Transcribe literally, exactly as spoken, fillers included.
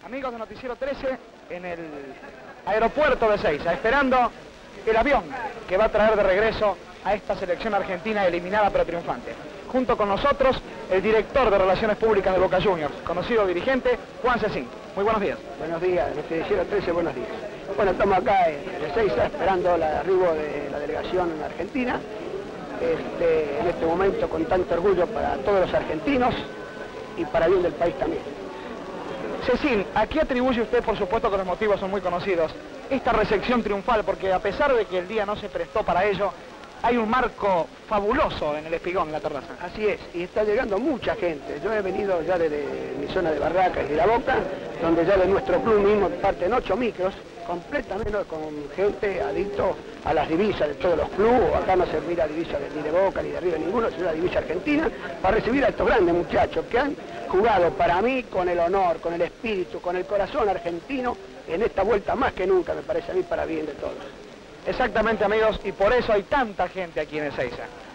Amigos de Noticiero trece, en el aeropuerto de Ezeiza, esperando el avión que va a traer de regreso a esta selección argentina eliminada pero triunfante. Junto con nosotros, el director de Relaciones Públicas de Boca Juniors, conocido dirigente, Juan Cecín. Muy buenos días. Buenos días, Noticiero trece, buenos días. Bueno, estamos acá en Ezeiza esperando el arribo de la delegación argentina. Este, en este momento con tanto orgullo para todos los argentinos y para el bien del país también. Cecín, ¿a qué atribuye usted, por supuesto que los motivos son muy conocidos, esta recepción triunfal? Porque a pesar de que el día no se prestó para ello, hay un marco fabuloso en el Espigón, en la terraza. Así es, y está llegando mucha gente. Yo he venido ya desde mi zona de Barracas y de La Boca, donde ya de nuestro club mismo parten ocho micros, completamente con gente adicto a las divisas de todos los clubes. Acá no se mira divisa ni de Boca ni de River ninguno, sino la divisa argentina, para recibir a estos grandes muchachos que han jugado para mí con el honor, con el espíritu, con el corazón argentino, en esta vuelta más que nunca, me parece a mí, para bien de todos. Exactamente, amigos, y por eso hay tanta gente aquí en Ezeiza.